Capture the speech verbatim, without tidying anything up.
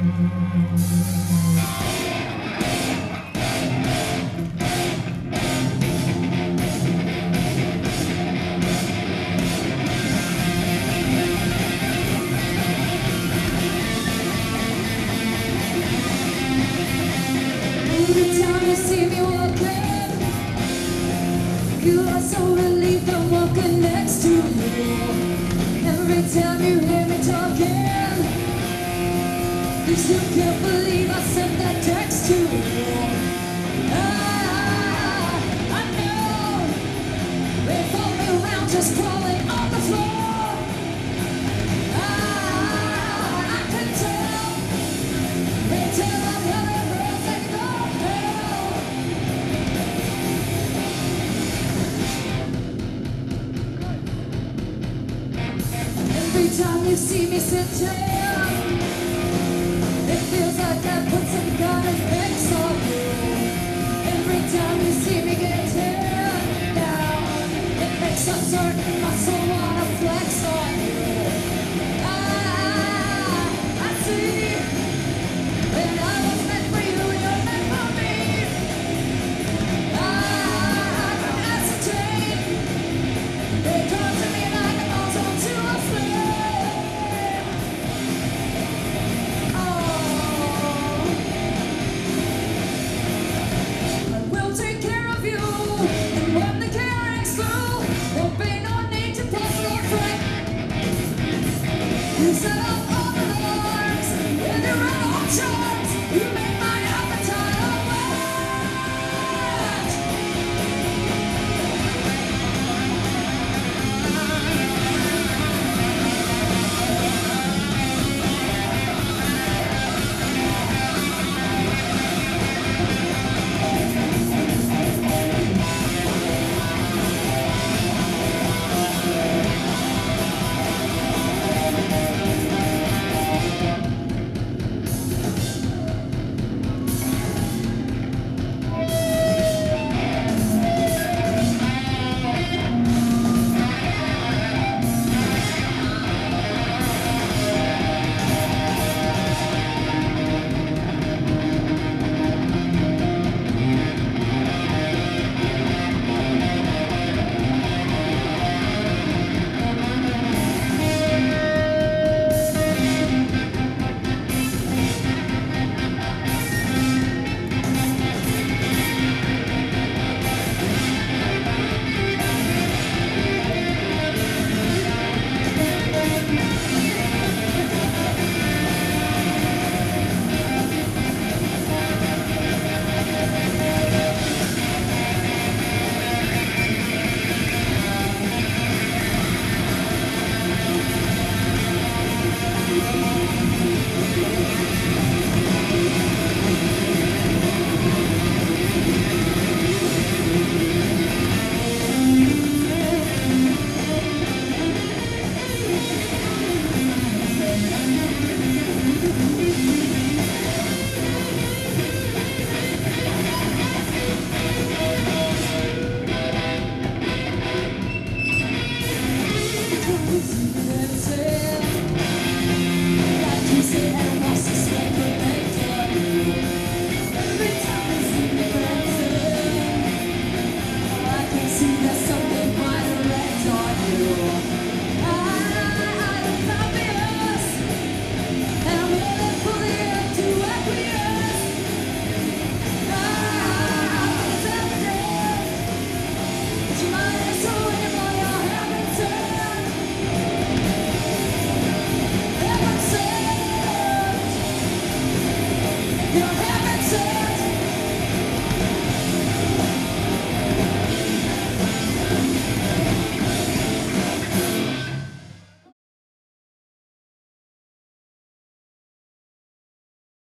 Every time you see me walking, you are so relieved I'm walking next to you. Every time you hear me talking, you still can't believe I sent that text to you. Ah, I know they follow me around just crawling on the floor. Ah, I can tell, they tell I'm having everything go hell. Every time you see me sitting, it feels like I put some kind of fix on you. Every time you see me get teared down, it makes a certain muscle wanna flex on you. Ah, I see. When I was meant for you, you're meant for me. Ah, I can ascertain. They come to me like a moth onto a flame. Oh, I will take care of you, and when the caring's through, there'll be no need to puzzle or fret. You said